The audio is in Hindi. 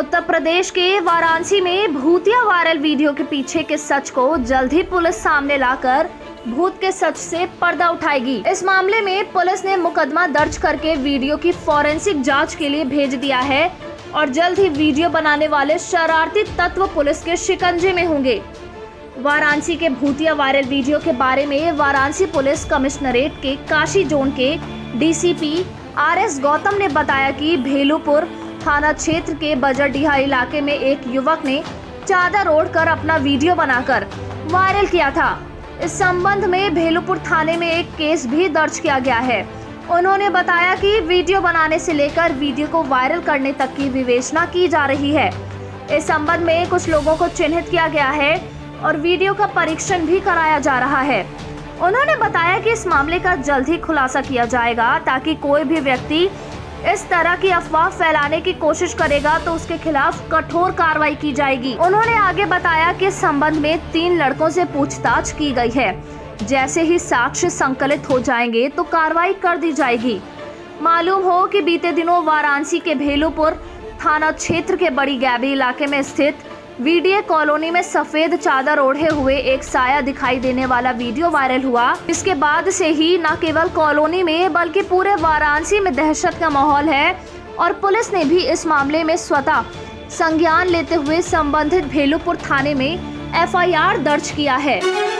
उत्तर प्रदेश के वाराणसी में भूतिया वायरल वीडियो के पीछे के सच को जल्द ही पुलिस सामने लाकर भूत के सच से पर्दा उठाएगी। इस मामले में पुलिस ने मुकदमा दर्ज करके वीडियो की फॉरेंसिक जांच के लिए भेज दिया है और जल्द ही वीडियो बनाने वाले शरारती तत्व पुलिस के शिकंजे में होंगे। वाराणसी के भूतिया वायरल वीडियो के बारे में वाराणसी पुलिस कमिश्नरेट के काशी जोन के डीसीपी RS गौतम ने बताया कि भेलूपुर थाना क्षेत्र के बजरडीहा इलाके में एक युवक ने चादर ओढ़कर अपना वीडियो बनाकर वायरल किया था। इस संबंध में भेलूपुर थाने में एक केस भी दर्ज किया गया है। उन्होंने बताया कि वीडियो बनाने से लेकर वीडियो को वायरल करने तक की विवेचना की जा रही है। इस संबंध में कुछ लोगों को चिन्हित किया गया है और वीडियो का परीक्षण भी कराया जा रहा है। उन्होंने बताया कि इस मामले का जल्द ही खुलासा किया जाएगा ताकि कोई भी व्यक्ति इस तरह की अफवाह फैलाने की कोशिश करेगा तो उसके खिलाफ कठोर कार्रवाई की जाएगी। उन्होंने आगे बताया कि इस संबंध में 3 लड़कों से पूछताछ की गई है। जैसे ही साक्ष्य संकलित हो जाएंगे तो कार्रवाई कर दी जाएगी। मालूम हो कि बीते दिनों वाराणसी के भेलूपुर थाना क्षेत्र के बड़ी गैबी इलाके में स्थित वीडीए कॉलोनी में सफेद चादर ओढ़े हुए एक साया दिखाई देने वाला वीडियो वायरल हुआ। इसके बाद से ही न केवल कॉलोनी में बल्कि पूरे वाराणसी में दहशत का माहौल है और पुलिस ने भी इस मामले में स्वतः संज्ञान लेते हुए संबंधित भेलूपुर थाने में FIR दर्ज किया है।